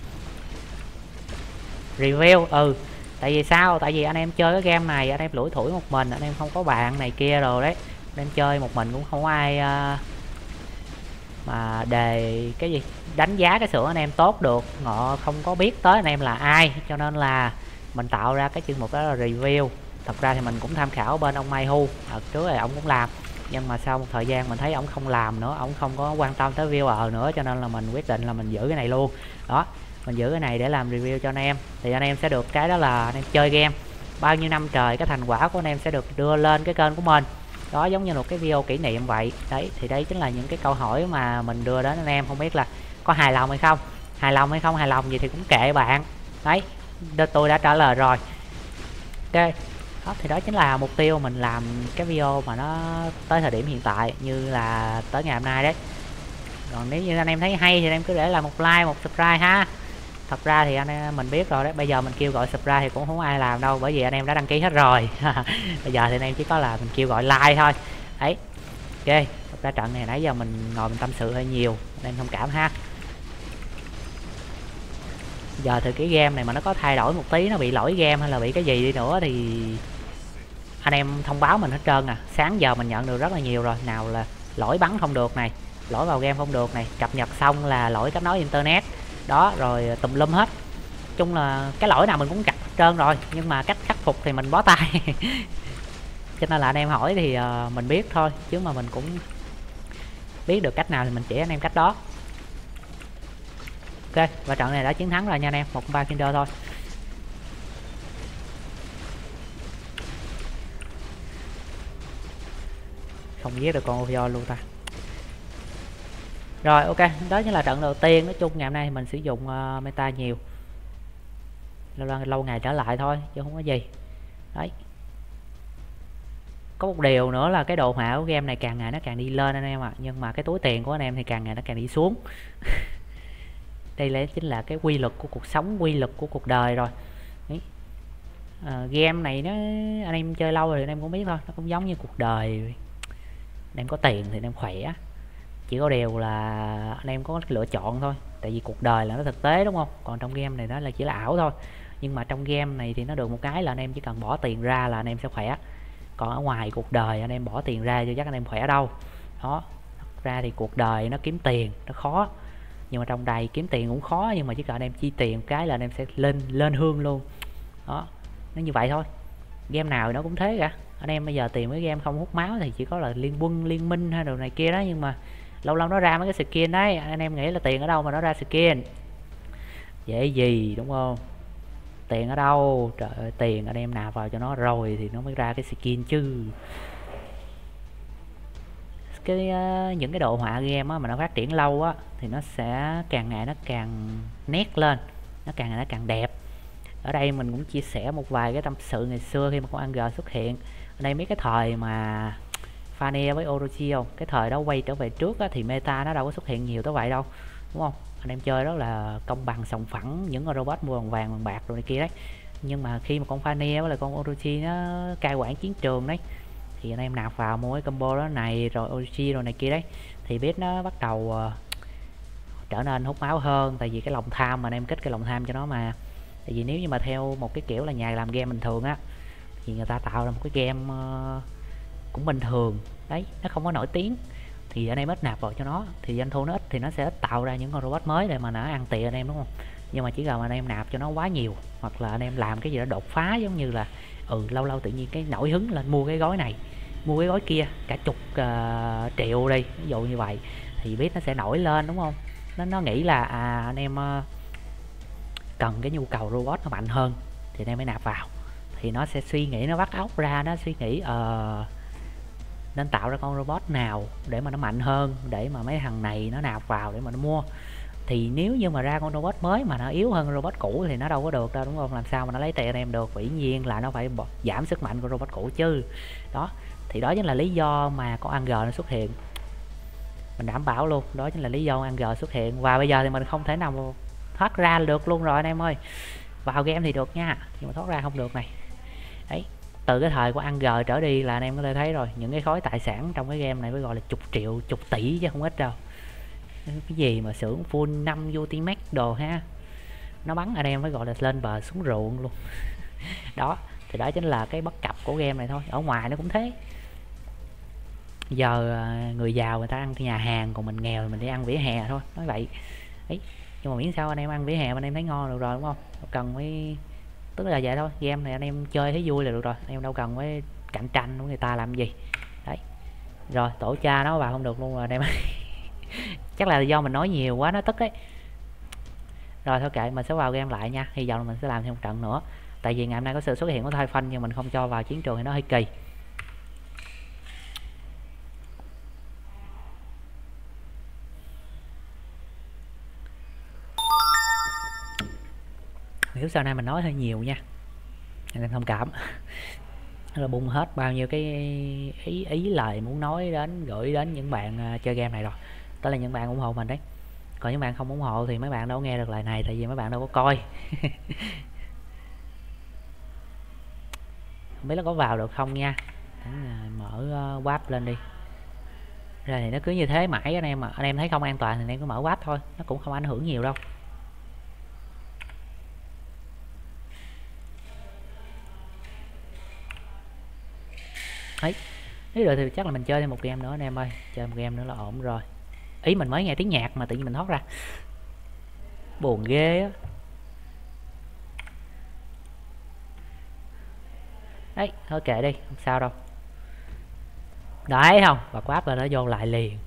Review. Ừ, tại vì sao, tại vì anh em chơi cái game này anh em lủi thủi một mình, anh em không có bạn này kia rồi đấy, anh em chơi một mình cũng không có ai uh, mà đề cái gì đánh giá cái xưởng anh em tốt được, họ không có biết tới anh em là ai, cho nên là mình tạo ra cái chuyên mục đó là review. Thật ra thì mình cũng tham khảo bên ông Mai Hu, đợt trước thì ông cũng làm, nhưng mà sau một thời gian mình thấy ông không làm nữa, ông không có quan tâm tới viewer nữa, cho nên là mình quyết định là mình giữ cái này luôn. Đó, mình giữ cái này để làm review cho anh em, thì anh em sẽ được cái đó là anh em chơi game bao nhiêu năm trời, cái thành quả của anh em sẽ được đưa lên cái kênh của mình. Đó, giống như một cái video kỷ niệm vậy. Đấy, thì đây chính là những cái câu hỏi mà mình đưa đến anh em, không biết là có hài lòng hay không, hài lòng hay không hài lòng gì thì cũng kệ bạn. Đấy, tôi đã trả lời rồi. Ok, đó, thì đó chính là mục tiêu mình làm cái video mà nó tới thời điểm hiện tại, như là tới ngày hôm nay đấy. Còn nếu như anh em thấy hay thì anh em cứ để lại một like, một subscribe ha. Thật ra thì anh em mình biết rồi đấy, bây giờ mình kêu gọi subscribe thì cũng không ai làm đâu, bởi vì anh em đã đăng ký hết rồi. Bây giờ thì anh em chỉ có là mình kêu gọi like thôi. Đấy, ok. Thật ra trận này nãy giờ mình ngồi mình tâm sự hơi nhiều, anh em thông cảm ha. Giờ thì cái game này mà nó có thay đổi một tí, nó bị lỗi game hay là bị cái gì đi nữa thì anh em thông báo mình hết trơn à. Sáng giờ mình nhận được rất là nhiều rồi, nào là lỗi bắn không được này, lỗi vào game không được này, cập nhật xong là lỗi kết nối internet đó, rồi tùm lum hết. Chung là cái lỗi nào mình cũng gặp hết trơn rồi, nhưng mà cách khắc phục thì mình bó tay. Cho nên là anh em hỏi thì uh, mình biết thôi, chứ mà mình cũng biết được cách nào thì mình chỉ anh em cách đó. Ok, và trận này đã chiến thắng rồi nha anh em, một ba kinder thôi. Không giết được con Ovio luôn ta. Rồi ok, đó chính là trận đầu tiên. Nói chung ngày hôm nay mình sử dụng uh, meta nhiều, lâu, lâu ngày trở lại thôi chứ không có gì. Đấy, có một điều nữa là cái độ họa của game này càng ngày nó càng đi lên anh em ạ, à. Nhưng mà cái túi tiền của anh em thì càng ngày nó càng đi xuống. Đây là chính là cái quy luật của cuộc sống, quy luật của cuộc đời rồi. Đấy. À, game này nó anh em chơi lâu rồi anh em cũng biết thôi, nó cũng giống như cuộc đời. Anh em có tiền thì anh em khỏe, chỉ có điều là anh em có lựa chọn thôi, tại vì cuộc đời là nó thực tế đúng không, còn trong game này nó là chỉ là ảo thôi. Nhưng mà trong game này thì nó được một cái là anh em chỉ cần bỏ tiền ra là anh em sẽ khỏe, còn ở ngoài cuộc đời anh em bỏ tiền ra cho chắc anh em khỏe đâu. Đó, thật ra thì cuộc đời nó kiếm tiền nó khó, nhưng mà trong đây kiếm tiền cũng khó, nhưng mà chỉ cần anh em chi tiền cái là anh em sẽ lên lên hương luôn. Đó, nó như vậy thôi, game nào nó cũng thế cả. Anh em bây giờ tìm cái game không hút máu thì chỉ có là liên quân, liên minh hay đồ này kia đó, nhưng mà lâu lâu nó ra mấy cái skin đấy, anh em nghĩ là tiền ở đâu mà nó ra skin dễ gì đúng không? Tiền ở đâu? Trời ơi, tiền anh em nạp vào cho nó rồi thì nó mới ra cái skin chứ. Cái uh, những cái độ họa game á, mà nó phát triển lâu á thì nó sẽ càng ngày nó càng nét lên, nó càng ngày nó càng đẹp. Ở đây mình cũng chia sẻ một vài cái tâm sự ngày xưa khi mà con Angel xuất hiện. Ở đây mấy cái thời mà Fanny với Orochi không, cái thời đó quay trở về trước á, thì meta nó đâu có xuất hiện nhiều tới vậy đâu đúng không? Anh em chơi đó là công bằng sòng phẳng, những con robot mua bằng vàng bằng bạc rồi này kia đấy. Nhưng mà khi mà con Fanny với lại con Orochi nó cai quản chiến trường đấy, thì anh em nạp vào mua cái combo đó này rồi Orochi rồi này kia đấy, thì biết nó bắt đầu uh, trở nên hút máu hơn, tại vì cái lòng tham mà anh em kích cái lòng tham cho nó mà. Tại vì nếu như mà theo một cái kiểu là nhà làm game bình thường á, thì người ta tạo ra một cái game uh, cũng bình thường đấy, nó không có nổi tiếng, thì anh em ít nạp vào cho nó thì doanh thu nó ít, thì nó sẽ ít tạo ra những con robot mới để mà nó ăn tiền anh em đúng không? Nhưng mà chỉ cần anh em nạp cho nó quá nhiều, hoặc là anh em làm cái gì đó đột phá, giống như là ừ lâu lâu tự nhiên cái nổi hứng lên mua cái gói này, mua cái gói kia cả chục uh, triệu đi, ví dụ như vậy, thì biết nó sẽ nổi lên đúng không? Nó nó nghĩ là à anh em uh, cần cái nhu cầu robot nó mạnh hơn thì anh em mới nạp vào, thì nó sẽ suy nghĩ, nó bắt óc ra, nó suy nghĩ uh, nên tạo ra con robot nào để mà nó mạnh hơn, để mà mấy thằng này nó nạp vào để mà nó mua. Thì nếu như mà ra con robot mới mà nó yếu hơn robot cũ thì nó đâu có được đâu đúng không? Làm sao mà nó lấy tiền em được? Vĩ nhiên là nó phải bỏ, giảm sức mạnh của robot cũ chứ. Đó, thì đó chính là lý do mà con Angel nó xuất hiện. Mình đảm bảo luôn, đó chính là lý do Angel xuất hiện. Và bây giờ thì mình không thể nào thoát ra được luôn rồi anh em ơi. Vào game thì được nha, nhưng mà thoát ra không được này. Đấy, từ cái thời của ăn G trở đi là anh em có thể thấy rồi, những cái khối tài sản trong cái game này phải gọi là chục triệu, chục tỷ chứ không ít đâu. Cái gì mà xưởng full năm Ultimate đồ ha, nó bắn anh em phải gọi là lên bờ xuống ruộng luôn. Đó thì đó chính là cái bất cập của game này thôi, ở ngoài nó cũng thế. Giờ người giàu người ta ăn nhà hàng, còn mình nghèo mình đi ăn vỉa hè thôi, nói vậy ấy. Nhưng mà miễn sao anh em ăn vỉa hè anh em thấy ngon được rồi đúng không, đâu cần phải, tức là vậy thôi. Game này anh em chơi thấy vui là được rồi, anh em đâu cần phải cạnh tranh với người ta làm gì. Đấy rồi, tổ cha nó vào không được luôn rồi anh em. Chắc là do mình nói nhiều quá nó tức ấy. Rồi thôi kệ, mình sẽ vào game lại nha, hy vọng là mình sẽ làm thêm một trận nữa. Tại vì ngày hôm nay có sự xuất hiện của Thai Phanh nhưng mình không cho vào chiến trường thì nó hơi kỳ. Nếu sau này mình nói hơi nhiều nha, anh em thông cảm. Là bung hết bao nhiêu cái ý ý lời muốn nói đến, gửi đến những bạn uh, chơi game này rồi. Đó là những bạn ủng hộ mình đấy. Còn những bạn không ủng hộ thì mấy bạn đâu có nghe được lời này, tại vì mấy bạn đâu có coi. Không biết nó có vào được không nha. Đánh, mở uh, warp lên đi. Ra thì nó cứ như thế mãi anh em mà. Anh em thấy không an toàn thì anh em cứ mở warp thôi, nó cũng không ảnh hưởng nhiều đâu. Ấy, nếu được thì chắc là mình chơi thêm một game nữa anh em ơi. Chơi một game nữa là ổn rồi. Ý mình mới nghe tiếng nhạc mà tự nhiên mình thoát ra, buồn ghê á. Đấy thôi kệ đi, không sao đâu. Đấy không, bật quáp là nó vô lại liền.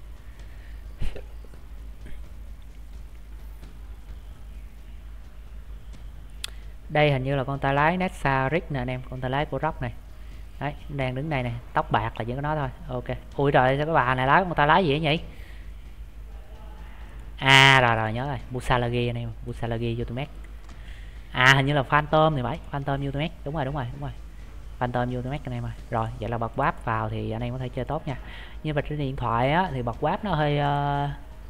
Đây hình như là con tay lái Nessa Rick nè anh em, con tay lái của Rock này. Đấy, đang đứng đây nè, tóc bạc là chỉ có nó thôi. Ok. Ui trời, sao cái bà này lái con tay lái gì vậy nhỉ? À rồi rồi nhớ rồi, Busalagi anh em, Busalagi Ultimate. À hình như là Phantom thì phải, Phantom Ultimate, đúng rồi đúng rồi đúng rồi. Phantom Ultimate anh em ơi. Rồi, vậy là bật wap vào thì anh em có thể chơi tốt nha. Nhưng mà trên điện thoại á thì bật wap nó hơi uh,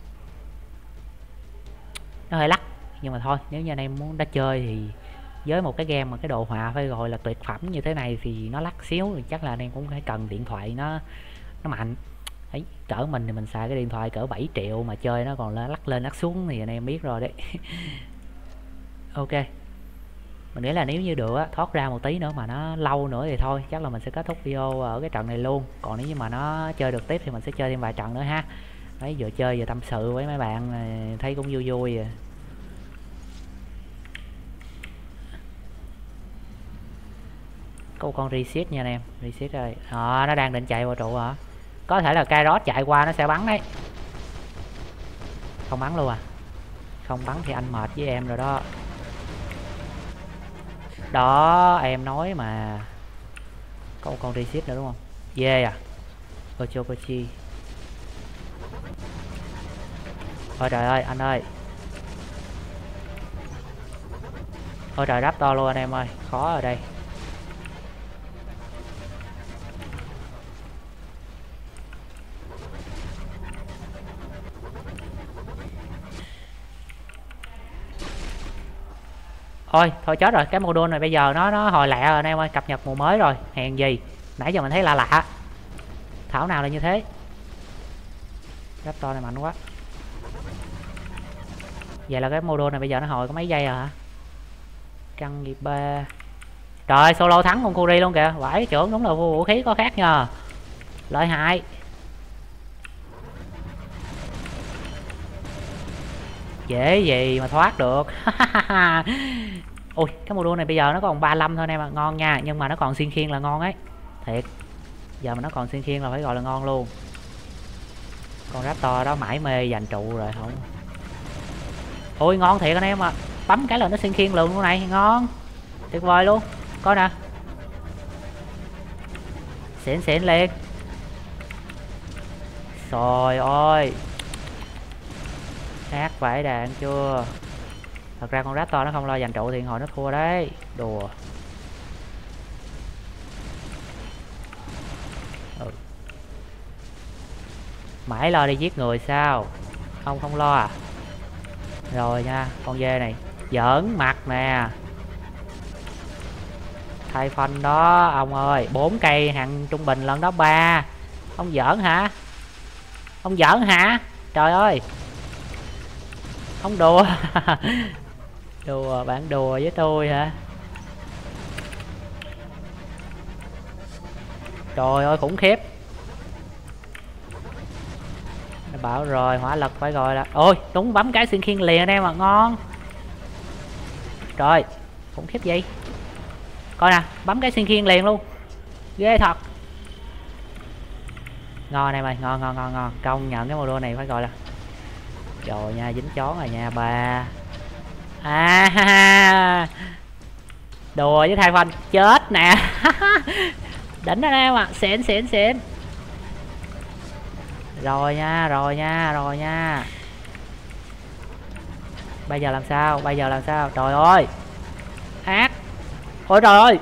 nó hơi lắc. Nhưng mà thôi, nếu như anh em muốn đã chơi thì với một cái game mà cái đồ họa phải gọi là tuyệt phẩm như thế này thì nó lắc xíu thì chắc là anh em cũng phải cần điện thoại nó nó mạnh. Đấy, cỡ mình thì mình xài cái điện thoại cỡ bảy triệu mà chơi nó còn lắc lên lắc xuống thì anh em biết rồi đấy. Ok, mình nghĩ là nếu như được á, thoát ra một tí nữa mà nó lâu nữa thì thôi chắc là mình sẽ kết thúc video ở cái trận này luôn. Còn nếu như mà nó chơi được tiếp thì mình sẽ chơi thêm vài trận nữa ha. Đấy, vừa chơi vừa tâm sự với mấy bạn thấy cũng vui vui à. Có con reset nha anh em, reset rồi. À, nó đang định chạy vào trụ hả? Có thể là Kairos chạy qua nó sẽ bắn đấy. Không bắn luôn à? Không bắn thì anh mệt với em rồi đó. Đó, em nói mà. Có một con reset nữa đúng không? Dê à? Ochokochi. Ôi trời ơi, anh ơi. Ôi trời, Raptor luôn anh em ơi. Khó ở đây. Thôi, thôi chết rồi, cái module này bây giờ nó nó hồi lẹ rồi anh em ơi, cập nhật mùa mới rồi, hèn gì. Nãy giờ mình thấy lạ lạ. Thảo nào là như thế. Raptor này mạnh quá. Vậy là cái module này bây giờ nó hồi có mấy giây rồi hả? Căng nghiệp ba. Trời, solo thắng con Kuri luôn kìa, vãi trưởng, đúng là vũ khí có khác nhờ. Lợi hại. Dễ gì mà thoát được. Ui, cái module này bây giờ nó còn ba mươi lăm thôi anh em ạ, ngon nha, nhưng mà nó còn xuyên khiên là ngon ấy. Thiệt. Giờ mà nó còn xuyên khiên là phải gọi là ngon luôn. Con Raptor đó mãi mê giành trụ rồi không. Ôi ngon thiệt anh em ạ. À. Bấm cái là nó xuyên khiên luôn luôn này, ngon. Tuyệt vời luôn. Coi nè. Xịn xịn liền. Trời ơi. Ác vãi đạn chưa. Thật ra con Raptor nó không lo giành trụ thì hồi nó thua đấy. Đùa. Ừ. Mãi lo đi giết người sao? Không không lo à? Rồi nha, con dê này giỡn mặt nè. Thay phân đó ông ơi, bốn cây hàng trung bình lần đó ba. Ông giỡn hả? Ông giỡn hả? Trời ơi. Ông đùa. Đùa, bạn đùa với tôi hả? Trời ơi khủng khiếp. Nó bảo rồi, hỏa lực phải gọi là. Ôi, đúng bấm cái xuyên khiên liền em mà ngon. Trời, khủng khiếp gì? Coi nè, bấm cái xuyên khiên liền luôn. Ghê thật. Ngon em ơi, ngon ngon ngon ngon. Công nhận cái module này phải gọi là. Rồi nha, dính chón rồi nha ba. À, đùa với thai phân chết nè. Đỉnh anh em ạ, à. Xịn xịn xịn. Rồi nha, rồi nha, rồi nha. Bây giờ làm sao? Bây giờ làm sao? Trời ơi. Ác. Ôi trời ơi.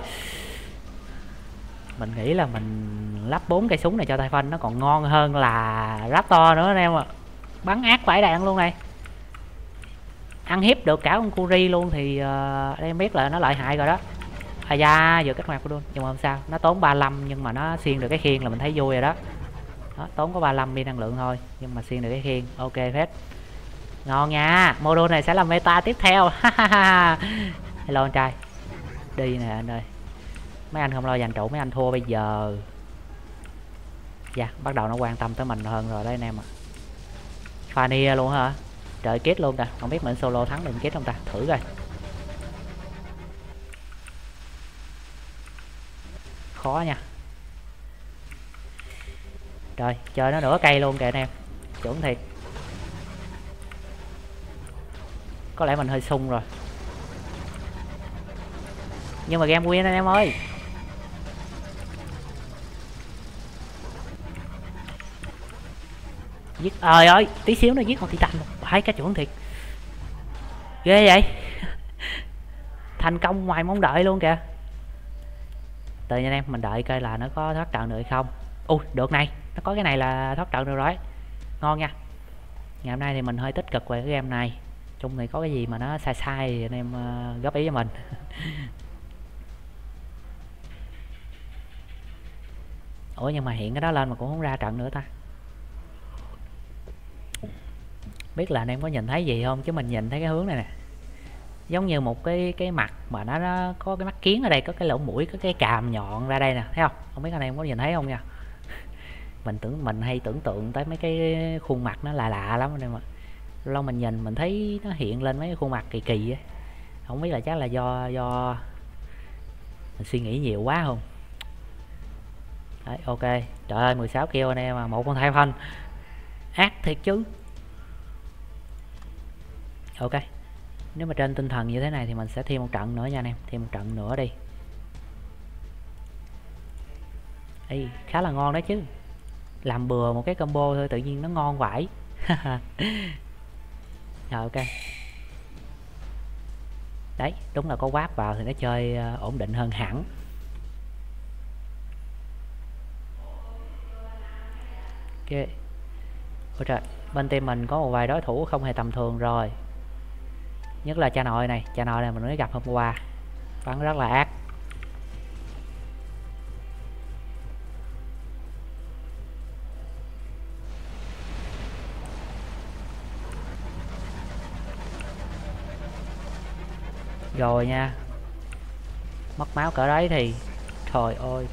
Mình nghĩ là mình lắp bốn cây súng này cho Typhon nó còn ngon hơn là Raptor nữa anh em ạ. Bắn ác phải đạn luôn này. Ăn hiếp được cả con Curie luôn thì uh, em biết là nó lợi hại rồi đó. À da, vừa kích hoạt của luôn. Nhưng mà không sao, nó tốn ba mươi lăm nhưng mà nó xuyên được cái khiên là mình thấy vui rồi đó. Đó, tốn có ba mươi lăm pin năng lượng thôi nhưng mà xuyên được cái khiên. Ok phết. Ngon nha, module này sẽ là meta tiếp theo. Hello anh trai. Đi nè anh ơi. Mấy anh không lo giành trụ, mấy anh thua bây giờ. Dạ, yeah, bắt đầu nó quan tâm tới mình hơn rồi đấy anh em ạ. Fanny luôn hả? Trời kết luôn ta, không biết mình solo thắng được kết không ta, thử coi. Khó nha. Trời, chơi nó nửa cây luôn kìa anh em. Chuẩn thiệt. Có lẽ mình hơi sung rồi. Nhưng mà game win anh em ơi. Giết ơi ơi, tí xíu nữa giết con Titan luôn. Hai cái chuẩn thiệt. Ghê vậy. Thành công ngoài mong đợi luôn kìa. Từ nha anh em, mình đợi coi là nó có thoát trận được hay không. Ui, được này, nó có cái này là thoát trận được rồi. Ngon nha. Ngày hôm nay thì mình hơi tích cực về cái game này. Chung thì có cái gì mà nó sai sai thì anh em uh, góp ý cho mình. Ủa nhưng mà hiện cái đó lên mà cũng không ra trận nữa ta. Biết là anh em có nhìn thấy gì không chứ mình nhìn thấy cái hướng này nè. Giống như một cái cái mặt mà nó, nó có cái mắt kiến ở đây, có cái lỗ mũi, có cái càm nhọn ra đây nè, thấy không? Không biết anh em có nhìn thấy không nha. Mình tưởng mình hay tưởng tượng tới mấy cái khuôn mặt nó lạ lạ lắm anh em ạ. Lâu mình nhìn mình thấy nó hiện lên mấy cái khuôn mặt kỳ kỳ á. Không biết là chắc là do do mình suy nghĩ nhiều quá không. Đấy, ok. Trời ơi, mười sáu kill anh em mà một con thai phân. Ác thiệt chứ. Ok. Nếu mà trên tinh thần như thế này thì mình sẽ thêm một trận nữa nha anh em. Thêm một trận nữa đi. Ê, khá là ngon đấy chứ. Làm bừa một cái combo thôi tự nhiên nó ngon vãi. Rồi ok. Đấy, đúng là có warp vào thì nó chơi uh, ổn định hơn hẳn. Ok. Ôi trời, bên team mình có một vài đối thủ không hề tầm thường rồi. Nhất là cha nội này, cha nội này mình mới gặp hôm qua. Bắn rất là ác. Rồi nha. Mất máu cỡ đấy thì trời ơi.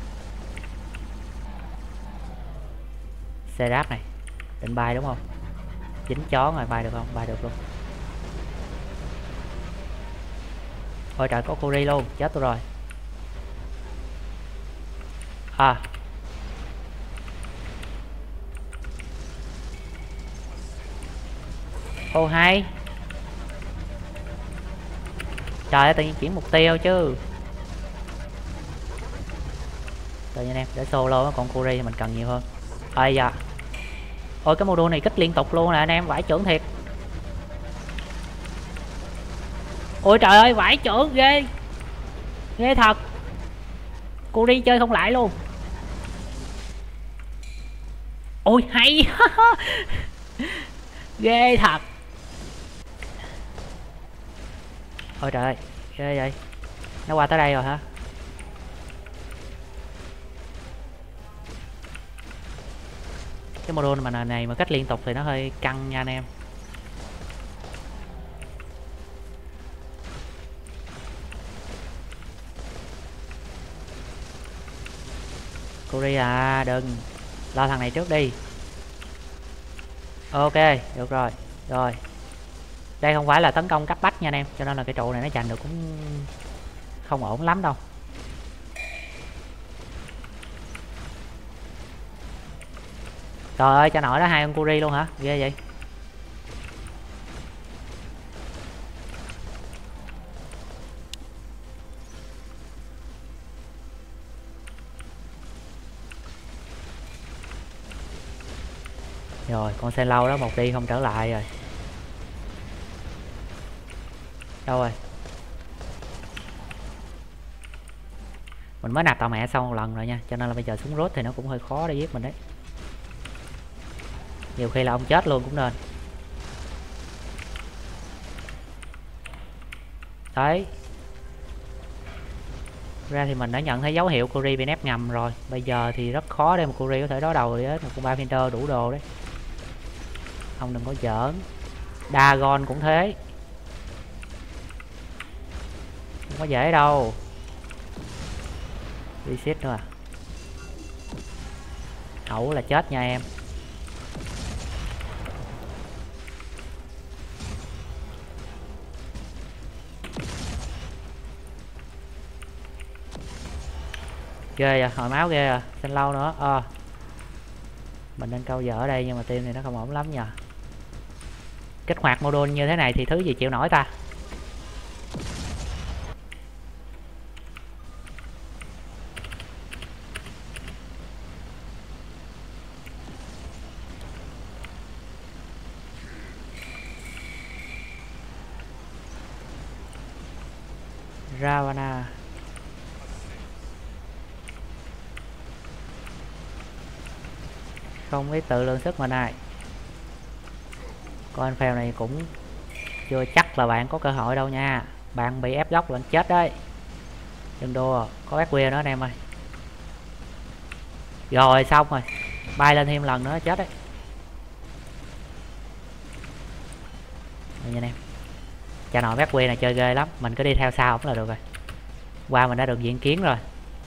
Xe ráp này định bay đúng không? Dính chó rồi, bay được không? Bay được luôn. Ôi trời, có Curie luôn, chết tôi rồi. À. Ô hay. Trời ơi, tự nhiên chuyển mục tiêu chứ. Tự nhiên em để solo con Curie mình cần nhiều hơn. Ây da. Ôi cái module này kích liên tục luôn nè anh em, vãi trưởng thiệt. Ôi trời ơi, vãi trưởng ghê. Ghê thật. Curie chơi không lại luôn. Ôi hay. Ghê thật. Ôi trời ơi, ghê vậy. Nó qua tới đây rồi hả? Cái module mà này mà kết liên tục thì nó hơi căng nha anh em. Curi à, đừng lo thằng này trước đi. Ok, được rồi. Rồi, đây không phải là tấn công cấp bách nha anh em, cho nên là cái trụ này nó giành được cũng không ổn lắm đâu. Trời ơi, cho nổi đó, hai con Curi luôn hả? Ghê vậy. Rồi, con xe lâu đó một đi không trở lại rồi. Đâu rồi? Mình mới nạp tàu mẹ xong một lần rồi nha, cho nên là bây giờ súng rốt thì nó cũng hơi khó để giết mình đấy. Nhiều khi là ông chết luôn cũng nên. Đấy. Ra thì mình đã nhận thấy dấu hiệu Curi bị nép ngầm rồi. Bây giờ thì rất khó để mà Curi có thể đối đầu với một con Barfinder đủ đồ đấy. Ông đừng có giỡn. Dagon cũng thế. Không có dễ đâu. Reset nữa à. Ẩu là chết nha em. Ghê à, hồi máu ghê à, xanh lâu nữa. À, mình nên câu dở ở đây nhưng mà team thì nó không ổn lắm nha. Kích hoạt module như thế này thì thứ gì chịu nổi ta. Ravana. Không biết tự lượng sức mà này. Con phèo này cũng chưa chắc là bạn có cơ hội đâu nha. Bạn bị ép góc là chết đấy. Đừng đùa, có ép queer nữa anh em ơi. Rồi xong rồi. Bay lên thêm lần nữa chết đấy. Đây anh em. Cha nội ép queer này chơi ghê lắm, mình cứ đi theo sau ổng là được rồi. Qua mình đã được diện kiến rồi.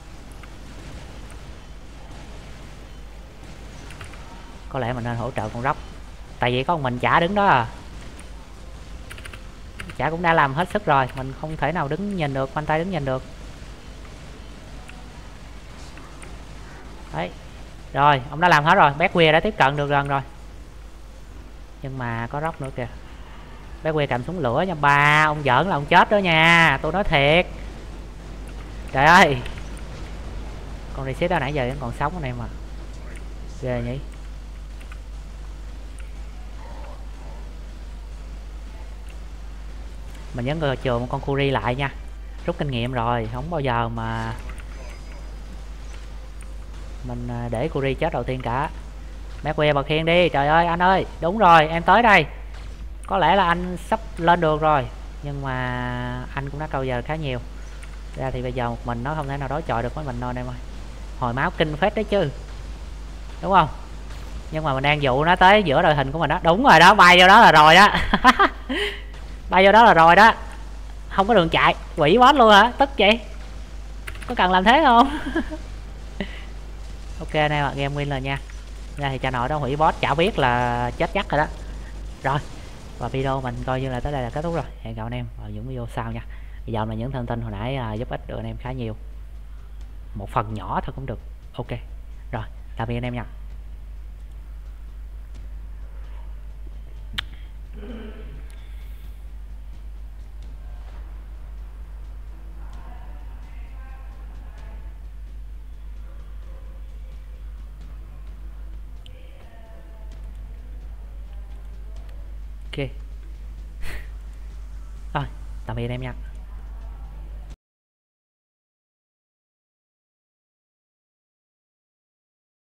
Có lẽ mình nên hỗ trợ con Rock. Tại vì có một mình chả đứng đó à. Chả cũng đã làm hết sức rồi, mình không thể nào đứng nhìn được, khoanh tay đứng nhìn được. Đấy. Rồi, ông đã làm hết rồi, Backware đã tiếp cận được gần rồi. Nhưng mà có Rock nữa kìa. Backware cầm súng lửa nha ba, ông giỡn là ông chết đó nha, tôi nói thiệt. Trời ơi. Con reset đó nãy giờ vẫn còn sống anh em mà. Ghê nhỉ. Mình vẫn ngồi chừa một con Curi lại nha. Rút kinh nghiệm rồi, không bao giờ mà mình để Curi chết đầu tiên cả. Backware bật khiên đi, trời ơi anh ơi. Đúng rồi, em tới đây. Có lẽ là anh sắp lên được rồi, nhưng mà anh cũng đã câu giờ khá nhiều. Ra thì bây giờ một mình nó không thể nào đối chọi được với mình đâu anh em ơi. Hồi máu kinh phết đấy chứ, đúng không? Nhưng mà mình đang dụ nó tới giữa đội hình của mình đó. Đúng rồi đó, bay vô đó là rồi đó. Bay vô đó là rồi đó. Không có đường chạy, quỷ boss luôn hả? Tức vậy. Có cần làm thế không? Ok anh em ạ, game win rồi nha. Ra thì cha nội đó hủy boss chả biết là chết chắc rồi đó. Rồi, và video mình coi như là tới đây là kết thúc rồi. Hẹn gặp anh em vào những video sau nha. Bây giờ là những thông tin hồi nãy à, giúp ích được anh em khá nhiều. Một phần nhỏ thôi cũng được. Ok. Rồi, tạm biệt anh em nha. Ok. Rồi, tạm biệt anh em nha.